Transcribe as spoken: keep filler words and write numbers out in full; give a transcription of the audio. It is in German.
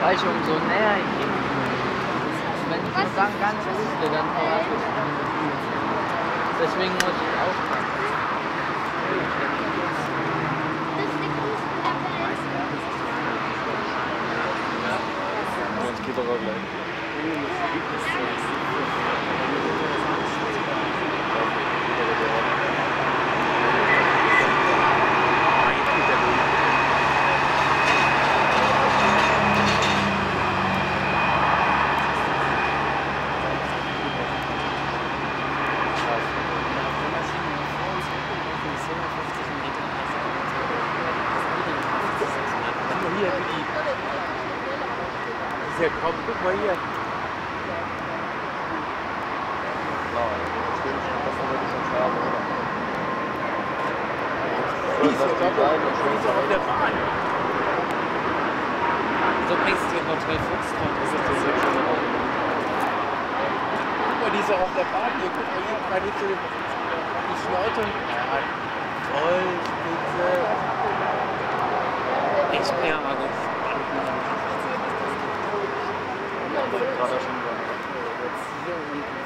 Weil ich umso näher ich gehe. Wenn ich nur dann ganz wüsste, dann verrate ich. Deswegen muss ich aufpassen. Jetzt geht er auch gleich. Ja, komm, guck mal hier. Wie ist das auf der Bahn? So bringst du noch drei Fuchs drauf. Das ist das ja schon mal. Guck mal, die ist auch auf der Bahn hier. Guck mal hier, gerade zu dem die Schnaute. Ja, voll spitze. Echt mehr, aber gerade schon